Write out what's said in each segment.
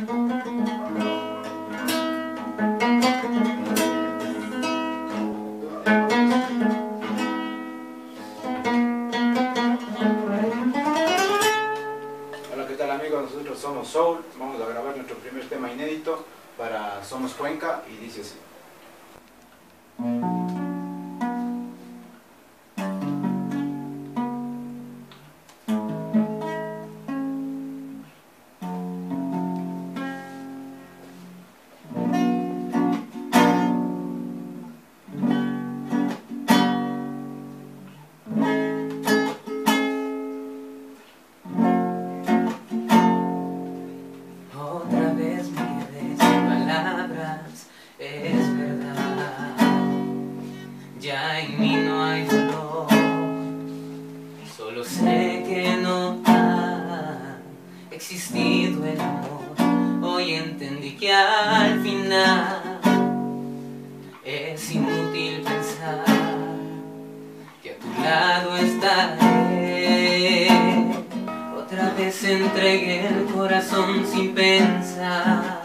Hola, ¿qué tal amigos? Nosotros somos Soul, vamos a grabar nuestro primer tema inédito para Somos Cuenca y dice así. Otra vez me quedé sin palabras, es verdad. Ya en mí no hay dolor, solo sé que no ha existido el amor. Hoy entendí que al final es inútil pensar que a tu lado estaré. Otra vez entregué el corazón sin pensar,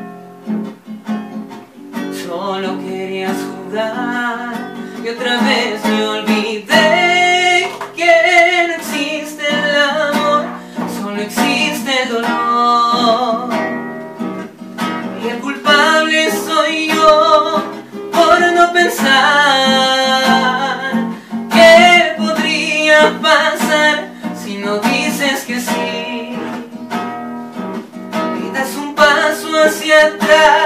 solo querías jugar y otra vez me olvidé que no existe el amor, solo existe el dolor. Y el culpable soy yo por no pensar qué podría pasar si no dices que sí y das un paso hacia atrás.